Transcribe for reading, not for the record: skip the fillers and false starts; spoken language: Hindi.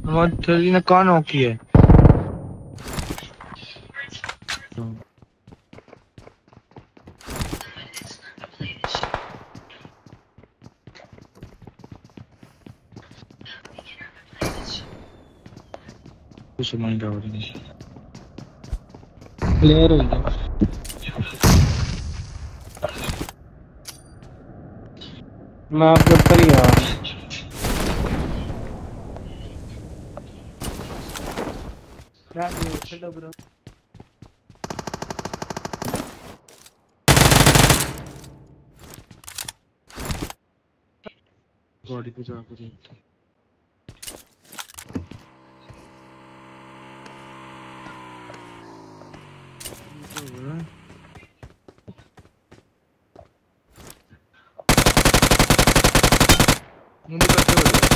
थ्री ने कौन होकी है? कुछ माइंड आउट नहीं क्लियर हो गया। मैं आपके ऊपर ही आ रहा हूँ। क्या खेलो ब्रो। बॉडी पे जा कुछ मुझे कैसे